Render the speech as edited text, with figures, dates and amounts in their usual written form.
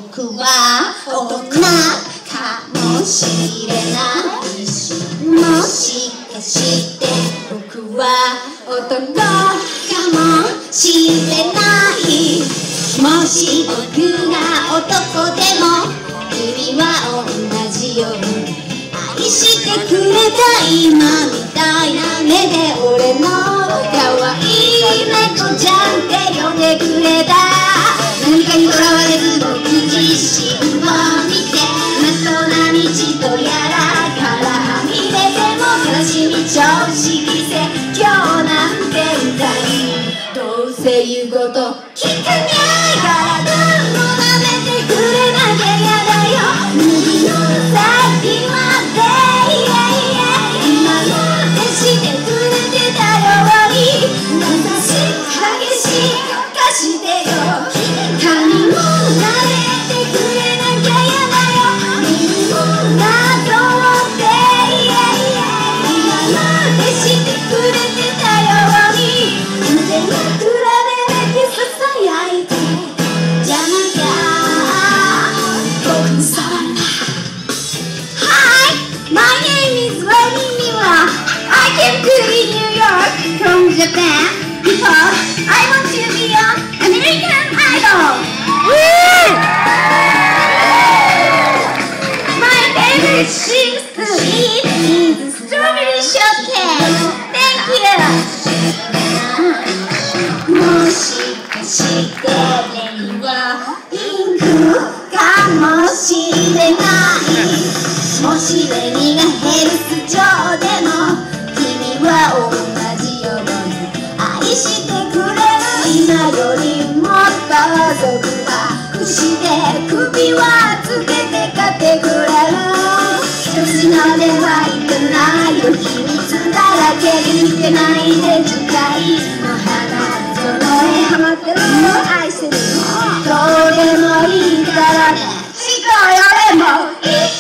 僕は大人かもしれない。もしかして僕は男かもしれない。もし僕が男でも君は同じように愛してくれた。今みたいな目で俺の可愛い猫ちゃんって呼んでくれた。何かにとらわれず僕自身を見てまっとうな道とやらからはみ出ても悲しみ調子きせ今日なんて歌いどうせ言うこと聞かないから何も舐めてくれなきゃやだよ。右の先まで今までしてくれてたように優しく激しいかしてよ。髪も撫でてくれなきゃやだよ。みんなとって今までしてくれてたように腕枕で泣きささやいて邪魔が僕さらな。Hi, my name is Lady Mila. I came to New York from Japan because I want to be an American Idol. My favorite things to eat is strawberry shortcake. Thank you. もしかしてレイはピンクかもしれない。もしレミがヘルス上でも君は同じように愛してくれる。今よりもっと僕はくして首はつけて買ってくれる。年のではいけないよ秘密だらけで見てないで次回の花その絵ハマってるの愛してるのどうでもいいからね。しこよでもいい